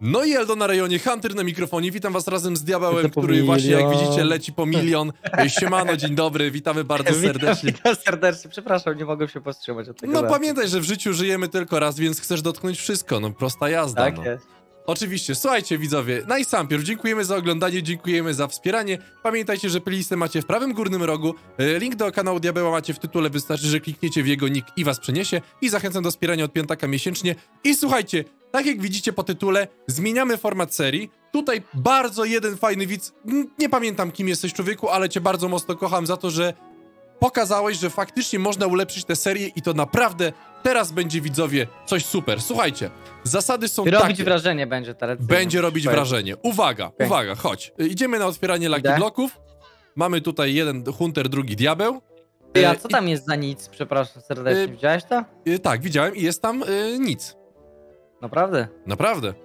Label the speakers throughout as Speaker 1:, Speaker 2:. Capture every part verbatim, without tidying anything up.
Speaker 1: No i Eldo na rejonie, Hunter na mikrofonie, witam was razem z Diabełem, który właśnie, jak widzicie, leci po milion. Siemano, dzień dobry, witamy bardzo serdecznie.
Speaker 2: Witam, witam serdecznie, przepraszam, nie mogłem się powstrzymać od tego.
Speaker 1: No pamiętaj, że w życiu żyjemy tylko raz, więc chcesz dotknąć wszystko, no prosta jazda.
Speaker 2: Tak
Speaker 1: no.
Speaker 2: jest.
Speaker 1: Oczywiście, słuchajcie widzowie, najsampier, dziękujemy za oglądanie, dziękujemy za wspieranie. Pamiętajcie, że playlistę macie w prawym górnym rogu, link do kanału Diabeła macie w tytule, wystarczy, że klikniecie w jego nick i was przeniesie. I zachęcam do wspierania od piątaka miesięcznie. I słuchajcie, tak jak widzicie po tytule, zmieniamy format serii. Tutaj bardzo jeden fajny widz, nie pamiętam kim jesteś człowieku, ale cię bardzo mocno kocham za to, że pokazałeś, że faktycznie można ulepszyć tę serię i to naprawdę teraz będzie, widzowie, coś super. Słuchajcie, zasady są
Speaker 2: robić takie.
Speaker 1: Robić
Speaker 2: wrażenie będzie teraz.
Speaker 1: Będzie robić
Speaker 2: Powiem.
Speaker 1: wrażenie. Uwaga, okay. uwaga, chodź. Idziemy na otwieranie Lucky
Speaker 2: Idę.
Speaker 1: Bloków. Mamy tutaj jeden Hunter, drugi Diabeł.
Speaker 2: Ty, a co tam jest za nic? Przepraszam serdecznie,
Speaker 1: E,
Speaker 2: widziałeś to?
Speaker 1: E, tak, widziałem i jest tam e, nic.
Speaker 2: Naprawdę?
Speaker 1: Naprawdę.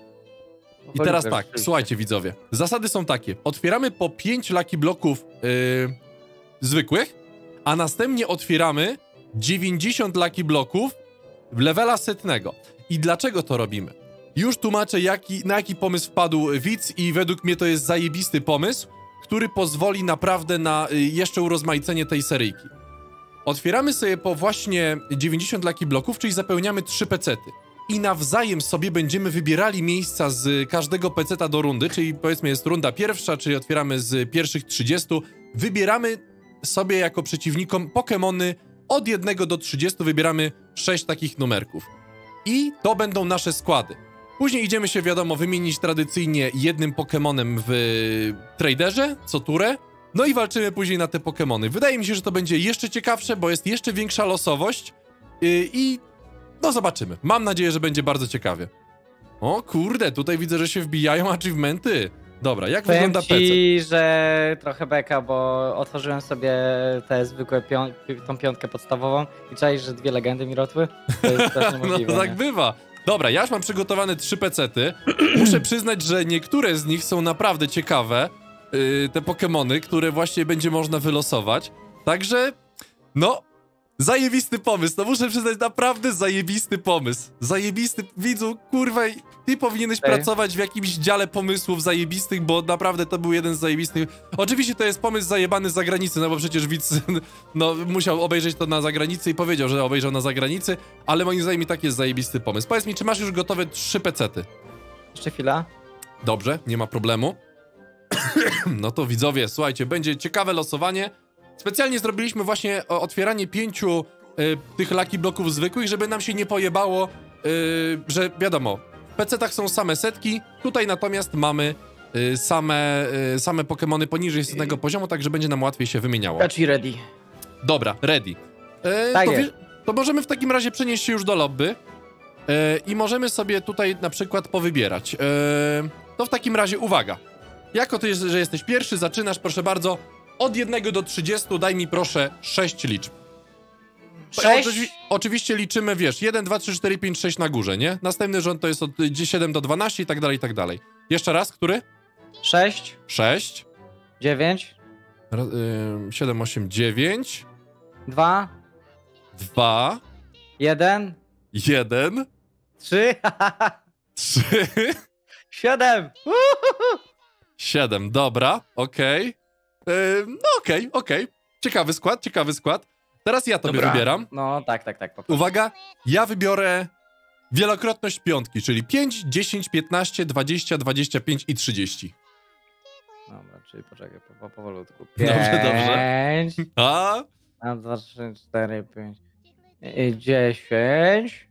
Speaker 1: I teraz tak, słuchajcie widzowie. Zasady są takie. Otwieramy po pięć Lucky Bloków e, zwykłych, a następnie otwieramy dziewięćdziesiąt Lucky Bloków levela setnego. I dlaczego to robimy? Już tłumaczę, jaki, na jaki pomysł wpadł widz i według mnie to jest zajebisty pomysł, który pozwoli naprawdę na y, jeszcze urozmaicenie tej seryjki. Otwieramy sobie po właśnie dziewięćdziesiąt Lucky Bloków, czyli zapełniamy trzy pecety. I nawzajem sobie będziemy wybierali miejsca z każdego peceta do rundy, czyli powiedzmy jest runda pierwsza, czyli otwieramy z pierwszych trzydziestu. Wybieramy sobie jako przeciwnikom Pokemony od jednego do trzydziestu, wybieramy sześć takich numerków. I to będą nasze składy. Później idziemy się, wiadomo, wymienić tradycyjnie jednym Pokemonem w traderze, co turę. No i walczymy później na te Pokemony. Wydaje mi się, że to będzie jeszcze ciekawsze, bo jest jeszcze większa losowość. Yy, I no zobaczymy. Mam nadzieję, że będzie bardzo ciekawie. O kurde, tutaj widzę, że się wbijają achievementy. Dobra, jak
Speaker 2: Powiem
Speaker 1: wygląda
Speaker 2: ci,
Speaker 1: pecet?
Speaker 2: że trochę beka, bo otworzyłem sobie te zwykłe pią tą piątkę podstawową i czaisz, że dwie legendy mi rotły. To jest też niemożliwe.
Speaker 1: No tak
Speaker 2: nie?
Speaker 1: bywa. Dobra, ja już mam przygotowane trzy pecety. Muszę przyznać, że niektóre z nich są naprawdę ciekawe. Yy, te Pokemony, które właśnie będzie można wylosować. Także, no, zajebisty pomysł. No muszę przyznać, naprawdę zajebisty pomysł. Zajebisty, widzu, kurwa, ty powinieneś
Speaker 2: Ej.
Speaker 1: pracować w jakimś dziale pomysłów zajebistych, bo naprawdę to był jeden z zajebistych. Oczywiście to jest pomysł zajebany z zagranicy, no bo przecież widz, no, musiał obejrzeć to na zagranicy i powiedział, że obejrzał na zagranicy, ale moim zdaniem i tak jest zajebisty pomysł. Powiedz mi, czy masz już gotowe trzy pecety?
Speaker 2: Jeszcze chwila.
Speaker 1: Dobrze, nie ma problemu. No to widzowie, słuchajcie, będzie ciekawe losowanie. Specjalnie zrobiliśmy właśnie otwieranie pięciu y, tych Lucky Bloków zwykłych, żeby nam się nie pojebało, y, że wiadomo, w pecetach są same setki, tutaj natomiast mamy y, same, y, same Pokemony poniżej setnego poziomu, także będzie nam łatwiej się wymieniało.
Speaker 2: Catchy ready.
Speaker 1: Dobra, ready. Y,
Speaker 2: Tak
Speaker 1: to,
Speaker 2: jest.
Speaker 1: to możemy w takim razie przenieść się już do lobby y, i możemy sobie tutaj na przykład powybierać. Y, to w takim razie uwaga. Jako ty, że jesteś pierwszy, zaczynasz, proszę bardzo. Od jednego do trzydziestu daj mi proszę sześć liczb.
Speaker 2: sześć?
Speaker 1: Oczywi oczywiście liczymy, wiesz, jeden, dwa, trzy, cztery, pięć, sześć na górze, nie? Następny rząd to jest od siedem do dwunastu i tak dalej, i tak dalej. Jeszcze raz, który?
Speaker 2: sześć.
Speaker 1: sześć.
Speaker 2: dziewięć.
Speaker 1: siedem, osiem, dziewięć.
Speaker 2: dwa.
Speaker 1: dwa. jeden.
Speaker 2: jeden. trzy.
Speaker 1: trzy.
Speaker 2: siedem.
Speaker 1: siedem, dobra, okej. Okay. No okej, okay, okej. Okay. Ciekawy skład, ciekawy skład. Teraz ja tobie
Speaker 2: Dobra.
Speaker 1: wybieram.
Speaker 2: No tak, tak, tak. Poproszę.
Speaker 1: Uwaga, ja wybiorę wielokrotność piątki, czyli pięć, dziesięć, piętnaście, dwadzieścia, dwadzieścia pięć i trzydzieści.
Speaker 2: Dobra, czyli poczekaj, po, po, powolutku.
Speaker 1: Dobrze, dobrze.
Speaker 2: pięć.
Speaker 1: A?
Speaker 2: raz, dwa, trzy, cztery, pięć. dziesięć.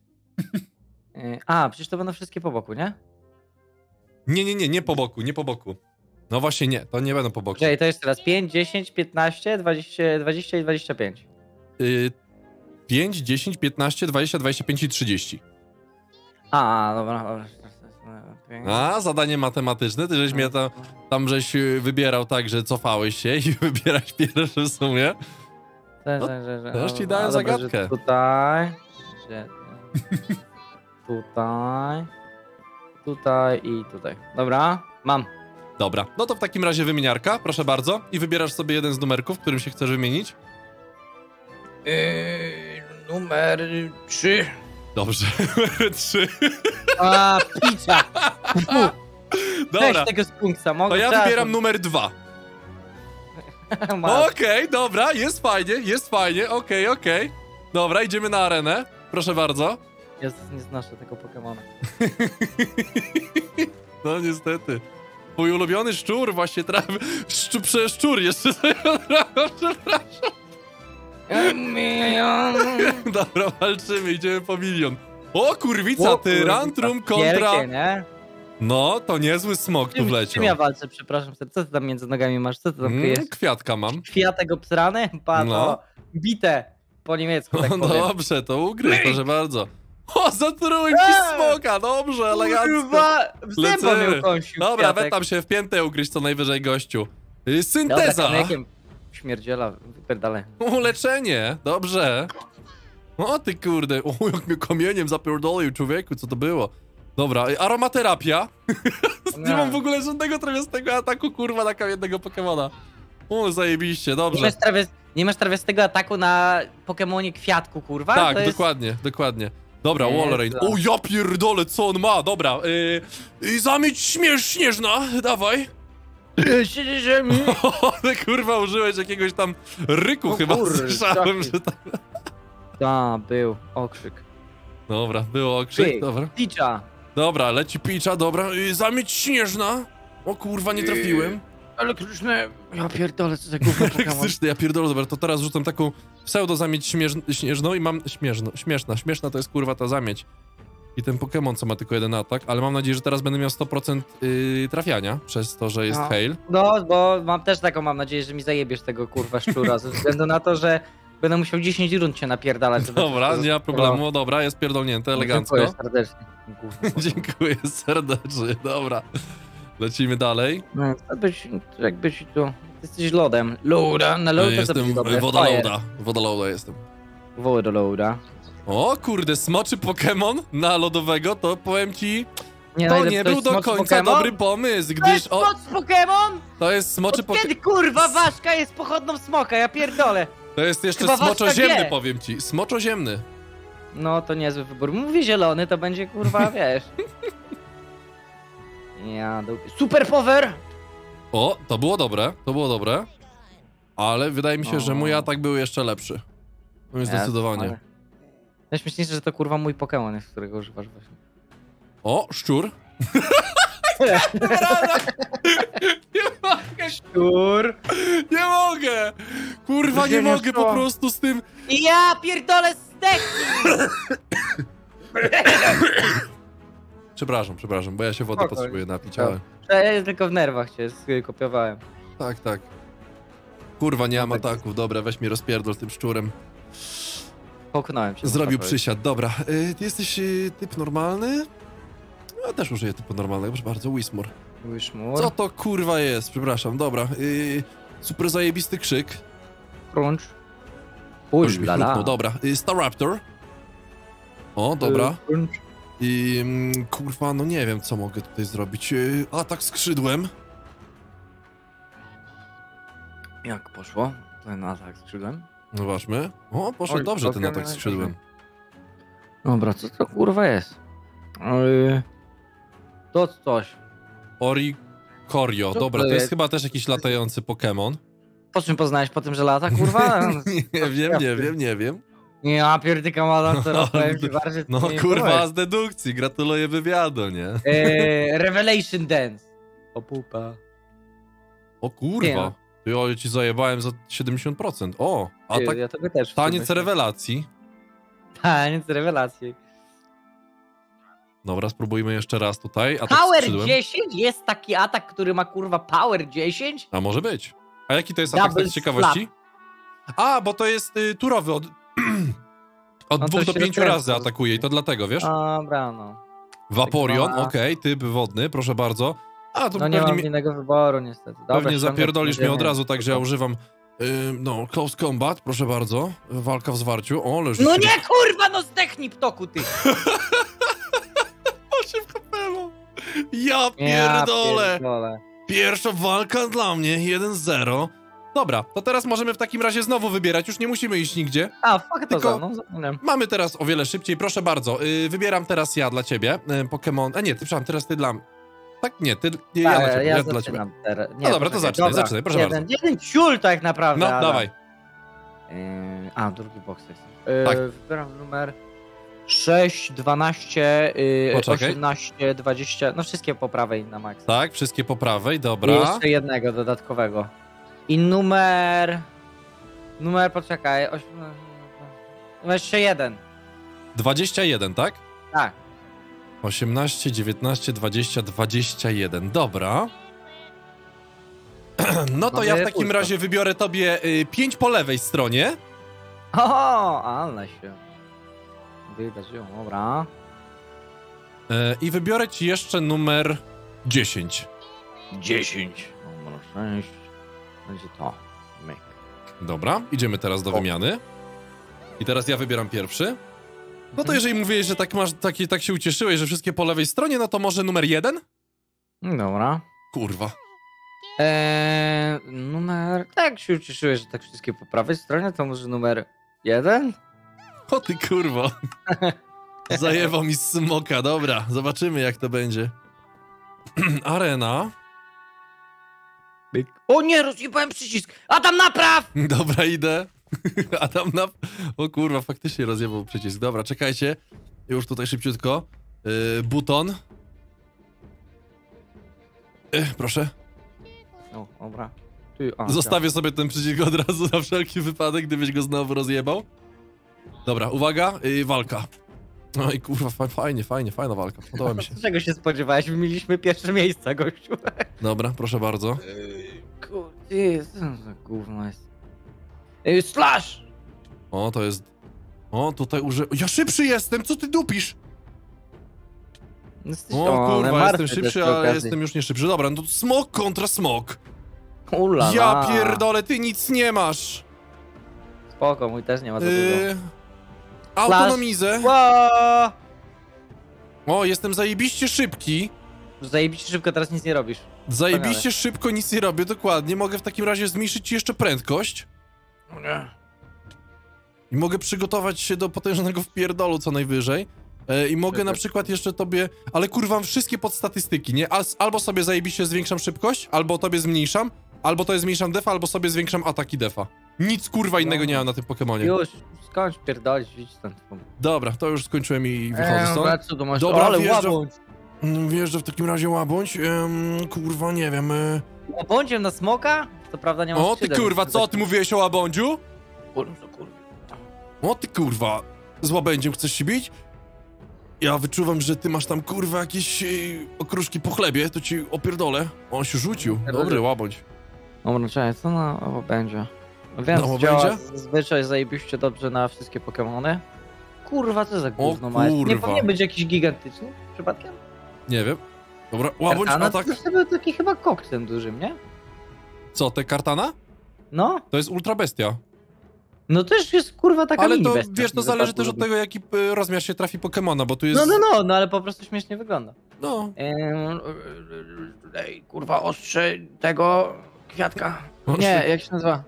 Speaker 2: A, przecież to będą wszystkie po boku, nie?
Speaker 1: Nie, nie, nie, nie po boku, nie po boku. No właśnie nie, to nie będą po boku.
Speaker 2: Czyli to jest teraz pięć, dziesięć, piętnaście, dwadzieścia, dwadzieścia i dwadzieścia pięć.
Speaker 1: Y pięć, dziesięć, piętnaście, dwadzieścia, dwadzieścia pięć i trzydzieści.
Speaker 2: A, dobra, dobra.
Speaker 1: A, zadanie matematyczne, ty żeś mnie to, tam żeś wybierał tak, że cofałeś się i wybierać pierwszy w sumie.
Speaker 2: No,
Speaker 1: to już ci dałem zagadkę.
Speaker 2: Tutaj. Tutaj. Tutaj i tutaj. Dobra, mam.
Speaker 1: Dobra, no to w takim razie wymieniarka, proszę bardzo. I wybierasz sobie jeden z numerków, którym się chcesz wymienić.
Speaker 2: Yy, numer trzy.
Speaker 1: Dobrze, numer trzy.
Speaker 2: A, pizza!
Speaker 1: Dobra,
Speaker 2: Weź tego skunksa,
Speaker 1: to
Speaker 2: mogę
Speaker 1: ja
Speaker 2: czasem.
Speaker 1: wybieram numer dwa.
Speaker 2: Masz.
Speaker 1: Okej, dobra, jest fajnie, jest fajnie, okej, okej. Dobra, idziemy na arenę. Proszę bardzo.
Speaker 2: Ja nie znoszę tego Pokemona.
Speaker 1: No niestety. Mój ulubiony szczur właśnie trafi... Szczu... Prze... Szczur jeszcze sobie przepraszam. Dobra, walczymy, idziemy po milion. O kurwica, Tyrantrum kontra...
Speaker 2: Wielkie, nie?
Speaker 1: No, to niezły smok tu
Speaker 2: Czym,
Speaker 1: wleciał.
Speaker 2: czym ja walczę, przepraszam, co ty tam między nogami masz? Co ty tam kryjesz?
Speaker 1: Mm, kwiatka mam.
Speaker 2: Kwiatek obsrany? Pa,
Speaker 1: No.
Speaker 2: no. Bite. Po niemiecku, tak
Speaker 1: O,
Speaker 2: powiem.
Speaker 1: dobrze, to ugryź, proszę bardzo. O, zatrułem ci
Speaker 2: Eee!
Speaker 1: smoka, dobrze, elegancko.
Speaker 2: Kurwa, w zęba
Speaker 1: Lecimy.
Speaker 2: mnie ukąsił
Speaker 1: Dobra,
Speaker 2: kwiatek.
Speaker 1: we tam się w piętę ugryźć co najwyżej, gościu. Y,
Speaker 2: Dobra,
Speaker 1: Synteza.
Speaker 2: kamykiem śmierdziela, wypierdalaj.
Speaker 1: Uleczenie, dobrze. O ty kurde, o jak mnie kamieniem zapierdolił, człowieku, co to było? Dobra, y, aromaterapia. Nie mam w ogóle żadnego trawiastego ataku, kurwa, na kamiennego Pokemona. O, zajebiście,
Speaker 2: Nie
Speaker 1: dobrze.
Speaker 2: masz, trawias, nie masz trawiastego ataku na Pokemonie kwiatku, kurwa?
Speaker 1: Tak,
Speaker 2: to jest...
Speaker 1: dokładnie, dokładnie. Dobra,
Speaker 2: Nie,
Speaker 1: Walrein.
Speaker 2: za.
Speaker 1: O, ja pierdolę, co on ma? Dobra, yy, yy, zamieć śmierz śnieżna, dawaj.
Speaker 2: Siedzi ziemi.
Speaker 1: O, ty kurwa, użyłeś jakiegoś tam ryku
Speaker 2: O
Speaker 1: chyba,
Speaker 2: kurde,
Speaker 1: słyszałem,
Speaker 2: taki.
Speaker 1: że tam...
Speaker 2: Ta, był okrzyk.
Speaker 1: Dobra, było okrzyk,
Speaker 2: Ty,
Speaker 1: dobra.
Speaker 2: Picza.
Speaker 1: Dobra, leci picza, dobra, yy, zamieć śnieżna. O kurwa, nie trafiłem.
Speaker 2: Elektryczne. Ja pierdolę, co za gówno Pokemon.
Speaker 1: Elektryczny, ja pierdolę, dobra, to teraz rzucam taką pseudo zamieć śmierz- śnieżną i mam... Śmierzno, śmieszna, śmieszna to jest kurwa ta zamieć. I ten Pokemon, co ma tylko jeden atak, ale mam nadzieję, że teraz będę miał sto procent yy, trafiania, przez to, że jest
Speaker 2: No.
Speaker 1: hail.
Speaker 2: No, bo mam też taką, mam nadzieję, że mi zajebiesz tego kurwa szczura, ze względu na to, że będę musiał dziesięć rund się napierdalać. żeby
Speaker 1: Dobra,
Speaker 2: to
Speaker 1: nie ma problemu, dobra, jest pierdolnięte, elegancko.
Speaker 2: Dziękuję serdecznie. Gówno.
Speaker 1: Dziękuję serdecznie, dobra. Lecimy dalej.
Speaker 2: No, to byś, jakbyś tu... Ty jesteś lodem. Loda, na loda to
Speaker 1: Jestem
Speaker 2: będzie dobre.
Speaker 1: wodoloada, wodoloada jestem.
Speaker 2: Woda loda.
Speaker 1: O kurde, smoczy Pokemon na lodowego, to powiem ci,
Speaker 2: Nie,
Speaker 1: to
Speaker 2: no,
Speaker 1: nie
Speaker 2: to
Speaker 1: był
Speaker 2: jest
Speaker 1: do
Speaker 2: smoczy
Speaker 1: końca
Speaker 2: Pokemon?
Speaker 1: dobry pomysł,
Speaker 2: To
Speaker 1: gdyż
Speaker 2: jest
Speaker 1: o,
Speaker 2: moc Pokemon?
Speaker 1: to jest smoczy
Speaker 2: Od
Speaker 1: Pokemon.
Speaker 2: kiedy kurwa ważka jest pochodną smoka, ja pierdolę.
Speaker 1: To jest jeszcze
Speaker 2: Chyba ważka
Speaker 1: smoczoziemny,
Speaker 2: wie.
Speaker 1: powiem ci, smoczoziemny.
Speaker 2: No to niezły wybór. Mówi zielony, to będzie kurwa, wiesz. Ja dupie. Super power!
Speaker 1: O, to było dobre, to było dobre. Ale wydaje mi się,
Speaker 2: O.
Speaker 1: że mój atak był jeszcze lepszy. No zdecydowanie.
Speaker 2: Najśmieszniejsze, że to kurwa mój Pokemon jest, którego używasz właśnie.
Speaker 1: O, szczur. Nie mogę,
Speaker 2: Szczur!
Speaker 1: nie mogę! Kurwa, nie
Speaker 2: Nie, nie
Speaker 1: mogę po
Speaker 2: szło.
Speaker 1: prostu z tym...
Speaker 2: Ja pierdolę zdech!
Speaker 1: Przepraszam, przepraszam, bo ja się wody
Speaker 2: Spokojnie.
Speaker 1: potrzebuję napić,
Speaker 2: Tak.
Speaker 1: ale...
Speaker 2: Ja tylko w nerwach cię skopiowałem.
Speaker 1: Tak, tak. Kurwa, nie mam
Speaker 2: No tak.
Speaker 1: ataków, dobra, weź mi rozpierdol tym szczurem.
Speaker 2: Połknąłem cię.
Speaker 1: Zrobił
Speaker 2: można
Speaker 1: przysiad, dobra. Y, ty jesteś y, typ normalny? Ja też użyję typu normalnego, proszę bardzo, Wismur.
Speaker 2: powiedzieć. Wiszmur.
Speaker 1: Co to kurwa jest? Przepraszam, dobra. Y, super zajebisty krzyk.
Speaker 2: Crunch.
Speaker 1: Już mi
Speaker 2: Ulala.
Speaker 1: chrupnął, dobra. Y, Staraptor. O, dobra.
Speaker 2: Crunch.
Speaker 1: I mm, kurwa, no nie wiem, co mogę tutaj zrobić. Y, atak skrzydłem.
Speaker 2: Jak poszło? Ten atak skrzydłem.
Speaker 1: Zobaczmy. O, poszedł
Speaker 2: Oj,
Speaker 1: dobrze ten
Speaker 2: całkiem
Speaker 1: atak
Speaker 2: nieźle.
Speaker 1: skrzydłem.
Speaker 2: Dobra, co to kurwa jest? Yy... To coś.
Speaker 1: Oricorio,
Speaker 2: Co
Speaker 1: dobra,
Speaker 2: to
Speaker 1: to jest
Speaker 2: jest?
Speaker 1: chyba też jakiś latający Pokémon.
Speaker 2: Po czym poznałeś po tym, że lata, kurwa?
Speaker 1: Nie wiem, nie wiem, nie wiem.
Speaker 2: Ja pierdyka madam, co
Speaker 1: No,
Speaker 2: powiem ci bardziej.
Speaker 1: No
Speaker 2: nie
Speaker 1: kurwa,
Speaker 2: powiesz.
Speaker 1: z dedukcji, gratuluję wywiadu, nie?
Speaker 2: Eee, Revelation Dance. O pupa.
Speaker 1: O kurwa,
Speaker 2: Nie.
Speaker 1: ty o, ci zajebałem za siedemdziesiąt procent. O, a
Speaker 2: Ty,
Speaker 1: tak
Speaker 2: ja tobie też.
Speaker 1: taniec rewelacji.
Speaker 2: Taniec rewelacji.
Speaker 1: Dobra, spróbujmy jeszcze raz tutaj. Atak
Speaker 2: Power
Speaker 1: skrzydłem.
Speaker 2: dziesięć? Jest taki atak, który ma kurwa Power dziesięć?
Speaker 1: A może być. A jaki to jest atak
Speaker 2: Double
Speaker 1: tak z ciekawości? A, bo to jest y, turowy od, od
Speaker 2: No to
Speaker 1: dwóch do
Speaker 2: się
Speaker 1: pięciu
Speaker 2: rozkręca.
Speaker 1: razy atakuje i to dlatego, wiesz?
Speaker 2: Dobra, no.
Speaker 1: Vaporeon,
Speaker 2: tak
Speaker 1: okej,
Speaker 2: dwa.
Speaker 1: typ wodny, proszę bardzo. A, to
Speaker 2: No nie
Speaker 1: pewnie,
Speaker 2: mam
Speaker 1: mi,
Speaker 2: innego wyboru niestety. Dobra,
Speaker 1: pewnie
Speaker 2: ściągam
Speaker 1: zapierdolisz mnie od
Speaker 2: będziemy.
Speaker 1: razu, także ja używam y, no, close combat, proszę bardzo. Walka w zwarciu. O, leży.
Speaker 2: No nie kurwa, no zdechnij ptoku ty!
Speaker 1: osiem H P mam. Ja
Speaker 2: Ja
Speaker 1: pierdolę.
Speaker 2: pierdolę.
Speaker 1: Pierwsza walka dla mnie, jeden zero. Dobra, to teraz możemy w takim razie znowu wybierać, już nie musimy iść nigdzie.
Speaker 2: A, fuck to
Speaker 1: Tylko-
Speaker 2: za mną, zapomniałem.
Speaker 1: Mamy teraz o wiele szybciej, proszę bardzo. Yy, wybieram teraz ja dla ciebie. Yy, Pokémon. A nie, ty, przepraszam, teraz ty dla mnie. Tak, nie, ty. Nie, ja
Speaker 2: Tak,
Speaker 1: dla ciebie.
Speaker 2: ja
Speaker 1: Ja dla ciebie.
Speaker 2: zaczynam teraz. Nie,
Speaker 1: No dobra, to
Speaker 2: poczekaj,
Speaker 1: zacznij,
Speaker 2: dobra.
Speaker 1: zaczynaj, proszę
Speaker 2: jeden,
Speaker 1: bardzo.
Speaker 2: Jeden ciul tak naprawdę,
Speaker 1: No,
Speaker 2: ale-
Speaker 1: dawaj.
Speaker 2: Yy, a, drugi box jest. Yy,
Speaker 1: Tak.
Speaker 2: Wybieram numer sześć, dwanaście, yy,
Speaker 1: Poczekaj.
Speaker 2: osiemnaście, dwadzieścia, no wszystkie po prawej na maksa.
Speaker 1: Tak, wszystkie po prawej,
Speaker 2: I
Speaker 1: dobra.
Speaker 2: jeszcze jednego dodatkowego. I numer... Numer, poczekaj, oś... numer jeszcze jeden.
Speaker 1: dwadzieścia jeden, tak?
Speaker 2: Tak.
Speaker 1: osiemnaście, dziewiętnaście, dwadzieścia, dwadzieścia jeden, dobra. No to
Speaker 2: Mamy
Speaker 1: ja w takim
Speaker 2: pulso.
Speaker 1: razie wybiorę tobie y, pięć po lewej stronie.
Speaker 2: O, ale się wydarzyło, dobra.
Speaker 1: y, I wybiorę ci jeszcze numer dziesięć.
Speaker 2: dziesięć. Numer sześć. Będzie to. Myk.
Speaker 1: Dobra, idziemy teraz do
Speaker 2: O.
Speaker 1: wymiany. I teraz ja wybieram pierwszy. No to
Speaker 2: Mhm.
Speaker 1: jeżeli mówiłeś, że tak masz, taki, tak się ucieszyłeś, że wszystkie po lewej stronie, no to może numer jeden?
Speaker 2: Dobra.
Speaker 1: Kurwa.
Speaker 2: Eee, numer... Tak się ucieszyłeś, że tak wszystkie po prawej stronie, to może numer jeden?
Speaker 1: O ty kurwo. Zajebał mi smoka, dobra, zobaczymy jak to będzie. Arena.
Speaker 2: Myk. O nie, rozjebałem przycisk! Adam, napraw!
Speaker 1: Dobra, idę. Adam na... O kurwa, faktycznie rozjebał przycisk. Dobra, czekajcie. Już tutaj szybciutko. Yy, buton. Yy, proszę.
Speaker 2: O, dobra. Ty, a,
Speaker 1: Zostawię sobie ten przycisk od razu na wszelki wypadek, gdybyś go znowu rozjebał. Dobra, uwaga, yy, walka. No i kurwa, fa- fajnie, fajnie, fajna walka. Podoba mi się.
Speaker 2: Czego się spodziewałeś? Mieliśmy pierwsze miejsca, gościu.
Speaker 1: Dobra, proszę bardzo.
Speaker 2: Kurde, co za gówno jest. Ej, slash!
Speaker 1: O, to jest... O, tutaj uży... Ja szybszy jestem, co ty dupisz?
Speaker 2: Jesteś,
Speaker 1: O
Speaker 2: ale
Speaker 1: kurwa,
Speaker 2: martwy
Speaker 1: jestem
Speaker 2: też
Speaker 1: szybszy,
Speaker 2: przy
Speaker 1: ale
Speaker 2: okazji.
Speaker 1: jestem już nie szybszy. Dobra, no to smok kontra smok.
Speaker 2: Ula,
Speaker 1: Ja pierdolę, ty nic nie masz.
Speaker 2: Spoko, mój też nie ma za dużo.
Speaker 1: Yy... Autonomizę.
Speaker 2: Ła!
Speaker 1: O, jestem zajebiście szybki.
Speaker 2: Zajebiście szybko, teraz nic nie robisz.
Speaker 1: Zajebiście szybko, nic nie robię, dokładnie. Mogę w takim razie zmniejszyć ci jeszcze prędkość. I mogę przygotować się do potężnego wpierdolu co najwyżej. E, I mogę na przykład jeszcze tobie... Ale kurwa, wszystkie podstatystyki, nie? Al- Albo sobie zajebiście zwiększam szybkość, albo tobie zmniejszam, albo to jest zmniejszam defa, albo sobie zwiększam ataki defa. Nic kurwa innego nie mam na tym Pokemonie.
Speaker 2: Już, skończ pierdolić, idź stąd.
Speaker 1: Dobra, to już skończyłem i wychodzę
Speaker 2: Eee,
Speaker 1: stąd.
Speaker 2: co to masz?
Speaker 1: Dobra,
Speaker 2: ale
Speaker 1: wjeżdżam.
Speaker 2: łabądź.
Speaker 1: Mm, Wiesz, że w takim razie łabądź. Ehm, kurwa, nie wiem. E...
Speaker 2: Łabądziem na smoka? To prawda nie ma
Speaker 1: O ty kurwa, co? Ty mówiłeś o łabądziu?
Speaker 2: Kurwa, kurwa.
Speaker 1: O ty kurwa, z łabędziem chcesz się bić? Ja wyczuwam, że ty masz tam kurwa jakieś e, okruszki po chlebie, to ci opierdolę. On się rzucił. Dobry łabądź.
Speaker 2: Dobra, czekaj, co na łabędzia? Wiem,
Speaker 1: Na
Speaker 2: że działa
Speaker 1: łabędzia?
Speaker 2: zazwyczaj zajebiście dobrze na wszystkie Pokemony. Kurwa, co za gówno
Speaker 1: O
Speaker 2: ma? Nie
Speaker 1: kurwa.
Speaker 2: powinien być jakiś gigantyczny przypadkiem?
Speaker 1: Nie wiem. Dobra, łabądź,
Speaker 2: Kartana
Speaker 1: atak.
Speaker 2: to jest był taki chyba koksem dużym, nie?
Speaker 1: Co, te kartana?
Speaker 2: No,
Speaker 1: To jest ultra bestia.
Speaker 2: no też jest kurwa taka
Speaker 1: Ale
Speaker 2: mini
Speaker 1: to,
Speaker 2: bestia
Speaker 1: wiesz,
Speaker 2: w
Speaker 1: to
Speaker 2: tym
Speaker 1: zależy
Speaker 2: wypadku
Speaker 1: też od
Speaker 2: robi.
Speaker 1: tego, jaki e, rozmiar się trafi Pokemona, bo tu jest...
Speaker 2: No, no, no, no, ale po prostu śmiesznie wygląda.
Speaker 1: No.
Speaker 2: Ehm, Ej, kurwa, ostrze tego kwiatka.
Speaker 1: Ostrze-
Speaker 2: Nie, jak się nazywa?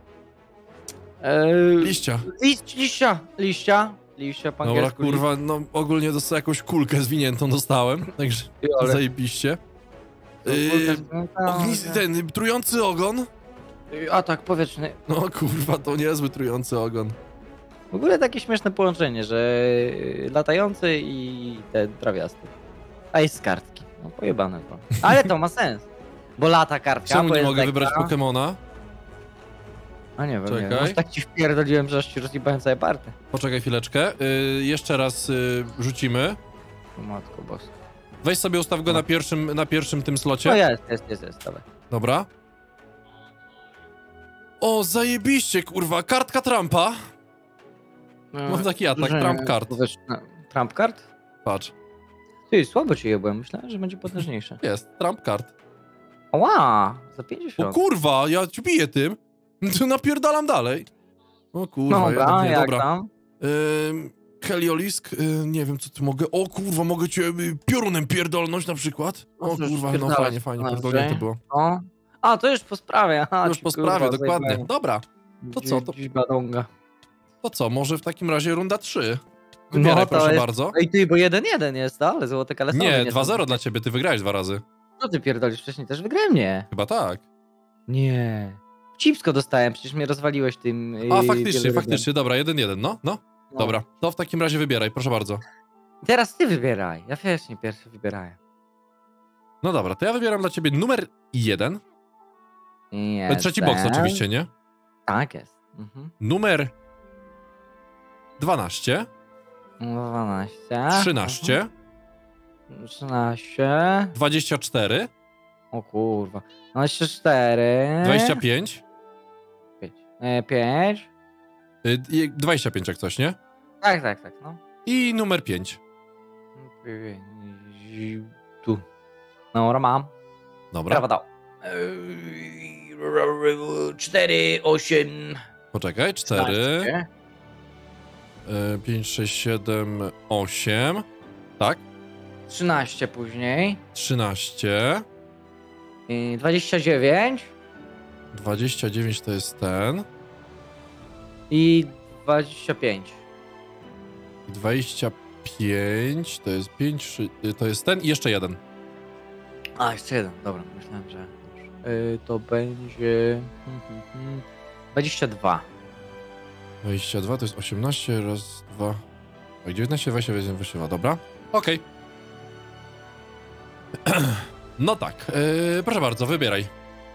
Speaker 2: Eee,
Speaker 1: Liścia.
Speaker 2: liść, liścia, liścia, liścia po
Speaker 1: Dobra,
Speaker 2: angielsku.
Speaker 1: kurwa, no ogólnie dostałem jakąś kulkę zwiniętą dostałem, także
Speaker 2: liść, ale-
Speaker 1: zajebiście.
Speaker 2: to
Speaker 1: Yy,
Speaker 2: kulka-
Speaker 1: Ognisty, ten, trujący ogon.
Speaker 2: Atak powietrzny.
Speaker 1: No kurwa, to niezły trujący ogon.
Speaker 2: W ogóle takie śmieszne połączenie, że latający i ten trawiasty. A jest z kartki. No pojebane to. Ale to ma sens. Bo lata kartka,
Speaker 1: Czemu
Speaker 2: bo
Speaker 1: nie
Speaker 2: jest
Speaker 1: mogę
Speaker 2: lekka.
Speaker 1: wybrać Pokemona?
Speaker 2: A nie wiem, nie wiem.
Speaker 1: Czekaj.
Speaker 2: Aż tak ci wpierdoliłem, że aż ci rozjebałem całe party.
Speaker 1: Poczekaj chwileczkę. Yy, jeszcze raz yy, rzucimy.
Speaker 2: O matko boska.
Speaker 1: Weź sobie ustaw go na pierwszym, na pierwszym tym
Speaker 2: No
Speaker 1: slocie.
Speaker 2: jest, jest, jest, jest, dawaj.
Speaker 1: Dobra. O, zajebiście, kurwa. Kartka Trumpa. Mam taki atak,
Speaker 2: Że-
Speaker 1: Trump card.
Speaker 2: powietrzna- Trump card?
Speaker 1: Patrz.
Speaker 2: Ty, słabo ci jebłem. Myślałem, że będzie potężniejsze.
Speaker 1: Jest, Trump card.
Speaker 2: Ła, za
Speaker 1: O
Speaker 2: pięćdziesiąt.
Speaker 1: kurwa, ja ci biję tym. To napierdalam dalej. O kurwa,
Speaker 2: No
Speaker 1: jednak
Speaker 2: dobra,
Speaker 1: nie,
Speaker 2: jak
Speaker 1: dobra.
Speaker 2: tam?
Speaker 1: Ym, Heliolisk, y, nie wiem co tu mogę. O kurwa, mogę cię y, piorunem pierdolnąć na przykład. O
Speaker 2: Możesz
Speaker 1: kurwa, no
Speaker 2: pierdalać
Speaker 1: fajnie, fajnie,
Speaker 2: na
Speaker 1: pierdolnie to
Speaker 2: razie.
Speaker 1: było.
Speaker 2: O. A, to już po sprawie. Aha,
Speaker 1: Już po
Speaker 2: kurwa,
Speaker 1: sprawie, dokładnie.
Speaker 2: zajebałem.
Speaker 1: Dobra, to co, to-
Speaker 2: Dziś badonga.
Speaker 1: to co, może w takim razie runda trzy. Wybieraj,
Speaker 2: to
Speaker 1: proszę
Speaker 2: jest...
Speaker 1: bardzo.
Speaker 2: Ej ty, bo jeden jeden jest, ale złote kalesony
Speaker 1: Nie,
Speaker 2: są.
Speaker 1: dwa zero dla ciebie, ty wygrałeś dwa razy.
Speaker 2: Co ty pierdolisz? Wcześniej też wygrałem? Nie.
Speaker 1: Chyba tak.
Speaker 2: Nie. Cipsko dostałem, przecież mnie rozwaliłeś tym... Yy,
Speaker 1: A, faktycznie,
Speaker 2: wielorybem.
Speaker 1: faktycznie, dobra, jeden jeden, no, no.
Speaker 2: No.
Speaker 1: Dobra, to w takim razie wybieraj, proszę bardzo.
Speaker 2: Teraz ty wybieraj. Ja wcześniej pierwszy wybierałem.
Speaker 1: No dobra, to ja wybieram dla ciebie numer jeden.
Speaker 2: Jestem.
Speaker 1: Trzeci boks oczywiście, nie?
Speaker 2: Tak jest. Mhm.
Speaker 1: Numer dwanaście,
Speaker 2: dwanaście.
Speaker 1: trzynaście,
Speaker 2: Mhm. trzynaście.
Speaker 1: dwadzieścia cztery,
Speaker 2: O kurwa. dwadzieścia cztery.
Speaker 1: dwadzieścia pięć,
Speaker 2: pięć. E, pięć.
Speaker 1: y, i dwadzieścia pięć jak coś, nie?
Speaker 2: Tak, tak, tak, no.
Speaker 1: I numer pięć.
Speaker 2: Tu. Dobra, mam.
Speaker 1: Dobra,
Speaker 2: Prawa dał. cztery, osiem.
Speaker 1: poczekaj, cztery, pięć, sześć, siedem, osiem, tak?
Speaker 2: trzynaście później.
Speaker 1: trzynaście,
Speaker 2: I dwadzieścia dziewięć.
Speaker 1: dwadzieścia dziewięć to jest ten,
Speaker 2: I dwadzieścia pięć.
Speaker 1: dwadzieścia pięć to jest pięć, to jest ten i jeszcze jeden.
Speaker 2: A, jeszcze jeden. Dobra, myślałem, że... Yy, to będzie... dwadzieścia dwa.
Speaker 1: dwadzieścia dwa to jest osiemnaście, raz, dwa... Tak, dziewiętnaście, dwadzieścia, dwadzieścia dwa, dobra. Okej. No tak, yy, proszę bardzo, wybieraj.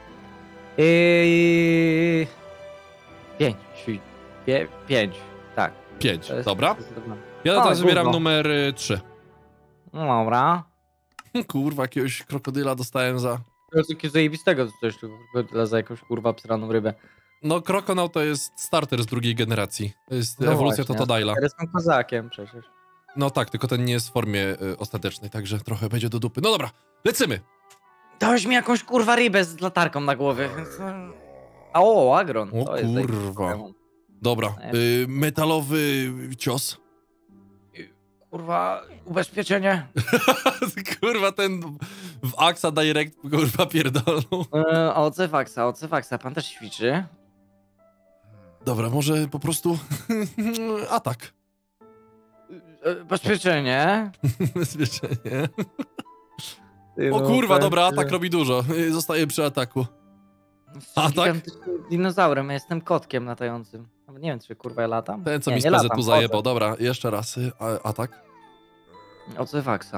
Speaker 2: Yy... Pięć. Pie, pięć. Tak.
Speaker 1: pięć,
Speaker 2: to jest
Speaker 1: dobra.
Speaker 2: zdecydowanie.
Speaker 1: Ja
Speaker 2: O,
Speaker 1: teraz wybieram
Speaker 2: gówno.
Speaker 1: numer y, trzy.
Speaker 2: No dobra.
Speaker 1: Kurwa, jakiegoś krokodyla dostałem za...
Speaker 2: To jest takie zajebistego, to też dla za jakąś kurwa obsraną rybę.
Speaker 1: No, krokonał to jest starter z drugiej generacji. To jest
Speaker 2: No
Speaker 1: ewolucja
Speaker 2: właśnie,
Speaker 1: Totodila.
Speaker 2: ja jestem kozakiem przecież.
Speaker 1: No tak, tylko ten nie jest w formie y, ostatecznej, także trochę będzie do dupy. No dobra, lecimy!
Speaker 2: Dałeś mi jakąś kurwa rybę z latarką na głowie. A o, agron.
Speaker 1: O
Speaker 2: To jest
Speaker 1: kurwa.
Speaker 2: zajebiste.
Speaker 1: Dobra, y, metalowy cios.
Speaker 2: Kurwa, ubezpieczenie.
Speaker 1: Kurwa, ten w Axa Direct, kurwa, pierdolą.
Speaker 2: E, o Cefaxa, o Cefaxa, pan też ćwiczy.
Speaker 1: Dobra, może po prostu atak.
Speaker 2: E, Bezpieczenie.
Speaker 1: Bezpieczenie.
Speaker 2: Ty,
Speaker 1: O
Speaker 2: no,
Speaker 1: kurwa,
Speaker 2: powiem
Speaker 1: dobra,
Speaker 2: ci,
Speaker 1: atak
Speaker 2: że-
Speaker 1: robi dużo. Zostaje przy ataku.
Speaker 2: Jestem
Speaker 1: A, tak?
Speaker 2: gigantycznym dinozaurem, ja jestem kotkiem latającym. Nawet nie wiem, czy kurwa ja latam.
Speaker 1: Ten, co
Speaker 2: nie,
Speaker 1: mi z
Speaker 2: nie
Speaker 1: P Z
Speaker 2: latam,
Speaker 1: tu zajebał. Dobra, jeszcze raz y, a, atak.
Speaker 2: chodzę. O Cefaxa.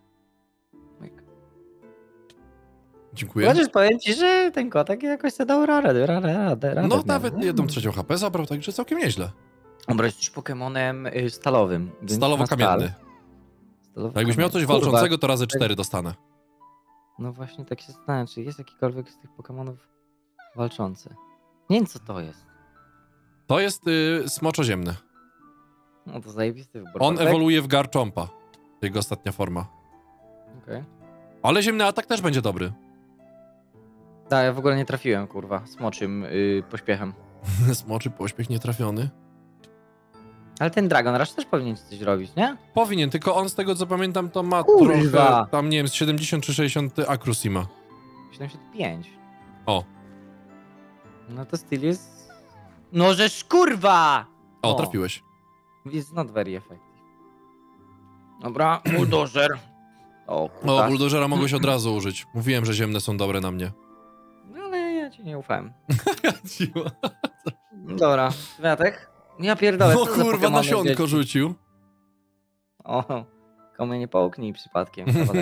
Speaker 1: Dziękuję.
Speaker 2: Chociaż powiem ci, że ten kotek jakoś sobie dał radę, radę, radę, radę.
Speaker 1: No
Speaker 2: w
Speaker 1: nawet
Speaker 2: miarę.
Speaker 1: jedną trzecią H P zabrał, także całkiem nieźle.
Speaker 2: Dobra, jesteś Pokemonem y, stalowym. więc na
Speaker 1: Stalowo-kamienny.
Speaker 2: stal. Stalowo
Speaker 1: Jakbyś miał coś
Speaker 2: Kurwa,
Speaker 1: walczącego, to razy cztery dostanę.
Speaker 2: No właśnie tak się zastanawiam, czy jest jakikolwiek z tych Pokemonów walczący. Nie wiem, co to jest.
Speaker 1: To jest y, smoczoziemny.
Speaker 2: No to zajebisty wybór.
Speaker 1: On
Speaker 2: Bartek?
Speaker 1: ewoluuje w Garchompa. Jego ostatnia forma.
Speaker 2: Okej.
Speaker 1: Ale ziemny atak też będzie dobry.
Speaker 2: Tak, ja w ogóle nie trafiłem, kurwa, smoczym y, pośpiechem.
Speaker 1: Smoczy pośpiech nietrafiony.
Speaker 2: Ale ten Dragon Rush też powinien ci coś robić, nie?
Speaker 1: Powinien, tylko on z tego co pamiętam to ma
Speaker 2: Kurwa.
Speaker 1: trochę, tam nie wiem, z siedemdziesiąt czy sześćdziesiąt Accuracy ma.
Speaker 2: siedemdziesiąt pięć.
Speaker 1: O,
Speaker 2: No to styl jest... No żeż kurwa!
Speaker 1: o,
Speaker 2: O.
Speaker 1: trafiłeś.
Speaker 2: It's not very effective. Dobra, bulldozer. O,
Speaker 1: No,
Speaker 2: kurwa.
Speaker 1: buldożera mogłeś od razu użyć. Mówiłem, że ziemne są dobre na mnie.
Speaker 2: No ale ja ci nie ufałem.
Speaker 1: Dziła.
Speaker 2: Dobra, Wiatek. Ja pierdolę,
Speaker 1: No
Speaker 2: co za
Speaker 1: kurwa,
Speaker 2: Pokemony
Speaker 1: nasionko
Speaker 2: dzieci?
Speaker 1: rzucił.
Speaker 2: O, komu nie połknij przypadkiem.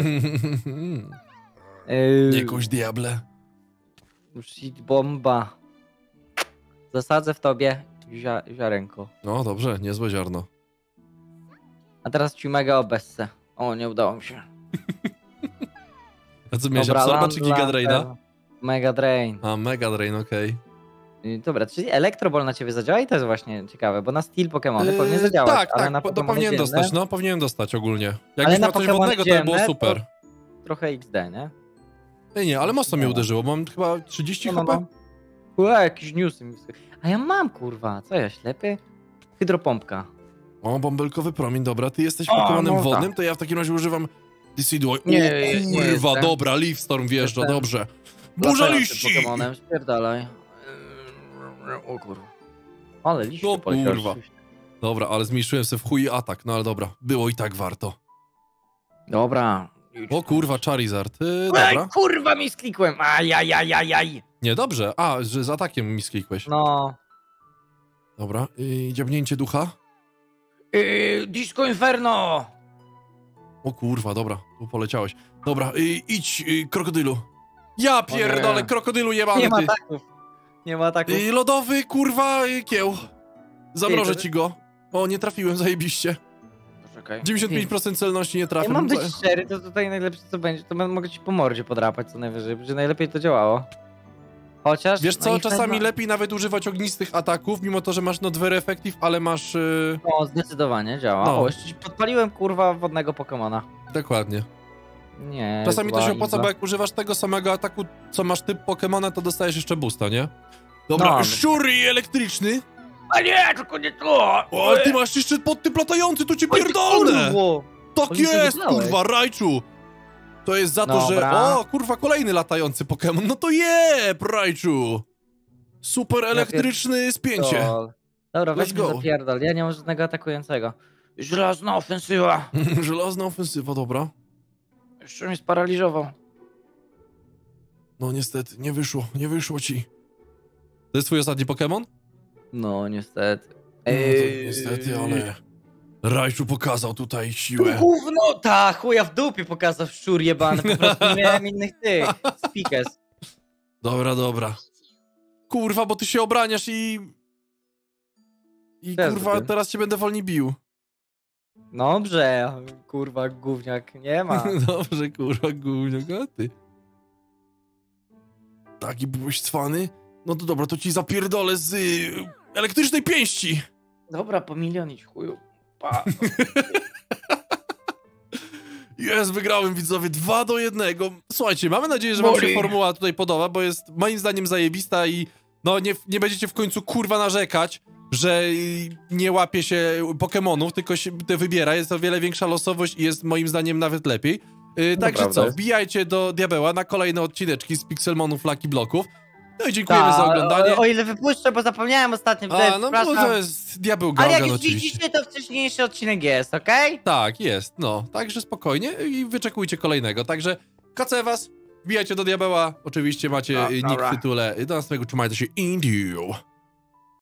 Speaker 2: yy,
Speaker 1: Nie kuś diable.
Speaker 2: Shit bomba. Zasadzę w tobie zia ziarenko.
Speaker 1: No dobrze, niezłe ziarno.
Speaker 2: A teraz ci mega obessę. O, nie udało mi się.
Speaker 1: A co miałeś,
Speaker 2: Dobra,
Speaker 1: Absorba czy
Speaker 2: Land-
Speaker 1: Giga Draina?
Speaker 2: Land- Mega Drain.
Speaker 1: A, Mega Drain, okej.
Speaker 2: Yy, Dobra, czyli Elektroball na ciebie zadziała i to jest właśnie ciekawe, bo na Steel Pokémony
Speaker 1: Yy,
Speaker 2: powinien zadziałać,
Speaker 1: tak,
Speaker 2: ale
Speaker 1: tak,
Speaker 2: na
Speaker 1: po- to
Speaker 2: Pokémony
Speaker 1: powinien
Speaker 2: ziemne
Speaker 1: dostać, no powinien dostać ogólnie.
Speaker 2: Ale
Speaker 1: Jakbyś
Speaker 2: na
Speaker 1: miał coś
Speaker 2: Pokémony
Speaker 1: wodnego, to by było
Speaker 2: ziemne
Speaker 1: super.
Speaker 2: to- trochę X D, nie?
Speaker 1: Ej, nie, ale mocno mnie
Speaker 2: No.
Speaker 1: uderzyło, mam chyba trzydzieści
Speaker 2: No,
Speaker 1: H P.
Speaker 2: no, no. Ua, jakieś newsy mi wyskakują. A ja mam, kurwa, co ja, ślepy? Hydropompka.
Speaker 1: O, bąbelkowy promień, dobra, ty jesteś
Speaker 2: O,
Speaker 1: Pokemonem
Speaker 2: no
Speaker 1: wodnym,
Speaker 2: tak.
Speaker 1: to ja w takim razie używam Decidueye.
Speaker 2: Nie,
Speaker 1: O
Speaker 2: nie
Speaker 1: kurwa,
Speaker 2: jestem.
Speaker 1: dobra, Leaf Storm wjeżdża,
Speaker 2: Jestem.
Speaker 1: dobrze. Burza
Speaker 2: Latającym
Speaker 1: liści!
Speaker 2: Pokemonem, spierdalaj. O kurwa. Ale liście
Speaker 1: O
Speaker 2: poleciały.
Speaker 1: kurwa. Dobra, ale zmniejszyłem sobie w chuj atak, no ale dobra, było i tak warto.
Speaker 2: Dobra.
Speaker 1: O kurwa, Charizard, yy,
Speaker 2: Ej,
Speaker 1: dobra.
Speaker 2: kurwa mi sklikłem. Ajajajajaj.
Speaker 1: Nie, dobrze, a, że z atakiem mi sklikłeś.
Speaker 2: No.
Speaker 1: Dobra, yy, dziabnięcie ducha.
Speaker 2: Yy, Disco Inferno.
Speaker 1: O kurwa, dobra, tu poleciałeś. Dobra, yy, idź, yy, krokodylu. Ja pierdolę,
Speaker 2: nie.
Speaker 1: krokodylu jebany
Speaker 2: Nie ma
Speaker 1: ty.
Speaker 2: ataków. Nie ma ataków.
Speaker 1: Yy, lodowy, kurwa, yy, kieł. Zamrożę
Speaker 2: Ty,
Speaker 1: ci go. O, nie trafiłem, zajebiście.
Speaker 2: Poczekaj.
Speaker 1: dziewięćdziesiąt pięć procent celności nie
Speaker 2: Ja
Speaker 1: trafię.
Speaker 2: mam
Speaker 1: No,
Speaker 2: być szczery, to tutaj najlepsze co będzie, to będę- mogę ci po mordzie podrapać co najwyżej, że najlepiej to działało. Chociaż...
Speaker 1: Wiesz co,
Speaker 2: no i
Speaker 1: czasami
Speaker 2: wtedy-
Speaker 1: lepiej nawet używać ognistych ataków, mimo to, że masz not very effective, ale masz... Yy...
Speaker 2: No, zdecydowanie działa.
Speaker 1: No.
Speaker 2: O, jeszcze ci podpaliłem kurwa wodnego Pokemona.
Speaker 1: Dokładnie.
Speaker 2: Nie.
Speaker 1: Czasami to
Speaker 2: zła
Speaker 1: się opłaca,
Speaker 2: izba.
Speaker 1: bo jak używasz tego samego ataku, co masz typ Pokemona, to dostajesz jeszcze boosta, nie? Dobra,
Speaker 2: No, no.
Speaker 1: szczury elektryczny.
Speaker 2: A nie, tylko nie to!
Speaker 1: O, ty masz jeszcze podtyp latający, to cię
Speaker 2: Oj, ty
Speaker 1: pierdolę!
Speaker 2: kurwo!
Speaker 1: Tak
Speaker 2: Oni to
Speaker 1: jest,
Speaker 2: wygrałeś.
Speaker 1: kurwa, Raichu! To jest za to, że...
Speaker 2: Dobra.
Speaker 1: O, kurwa, kolejny latający Pokemon. No to jeb, Raichu! Super elektryczny spięcie.
Speaker 2: To- Dobra,
Speaker 1: Let's
Speaker 2: weź
Speaker 1: go.
Speaker 2: go. Zapierdol, ja nie mam żadnego atakującego. Żelazna ofensywa!
Speaker 1: Żelazna ofensywa, dobra.
Speaker 2: Jeszcze mnie sparaliżował.
Speaker 1: No niestety, nie wyszło, nie wyszło ci. To jest twój ostatni Pokemon?
Speaker 2: No, niestety.
Speaker 1: No to niestety, ale... Raichu pokazał tutaj siłę.
Speaker 2: Gówno! Ta, chuja w dupie pokazał szczur jebany, po prostu nie miałem innych tych. Speakers.
Speaker 1: Dobra, dobra. Kurwa, bo ty się obraniasz i... I
Speaker 2: Też
Speaker 1: kurwa,
Speaker 2: ty.
Speaker 1: teraz cię będę wolniej bił.
Speaker 2: Dobrze, kurwa, gówniak, nie ma.
Speaker 1: Dobrze, kurwa, gówniak, a ty. Taki byłeś cwany? No to dobra, to ci zapierdolę z y, elektrycznej pięści.
Speaker 2: Dobra, pomilionić chuju. Pa.
Speaker 1: Jest, wygrałem, widzowie, dwa do jednego. Słuchajcie, mamy nadzieję, że wam się
Speaker 2: Boli.
Speaker 1: formuła tutaj podoba, bo jest moim zdaniem zajebista i no nie, nie będziecie w końcu kurwa narzekać, że y, nie łapie się Pokemonów, tylko się te wybiera. Jest o wiele większa losowość i jest moim zdaniem nawet lepiej. Yy, także
Speaker 2: prawda
Speaker 1: co,
Speaker 2: jest.
Speaker 1: wbijajcie do Diabeła na kolejne odcineczki z Pixelmonów Lucky Blocków. No i dziękujemy za
Speaker 2: Ta,
Speaker 1: oglądanie.
Speaker 2: O, o ile wypuszczę, bo zapomniałem ostatnio.
Speaker 1: A, no bo to jest Diabeł
Speaker 2: Ale jak
Speaker 1: Gaugan
Speaker 2: już
Speaker 1: oczywiście.
Speaker 2: widzicie, to wcześniejszy odcinek jest, okej?
Speaker 1: Tak, jest, no. Także spokojnie i wyczekujcie kolejnego. Także kacę was, wbijajcie do Diabeła. Oczywiście macie
Speaker 2: No,
Speaker 1: y, nick
Speaker 2: dobra.
Speaker 1: w tytule. Do następnego trzymajcie się. Indio.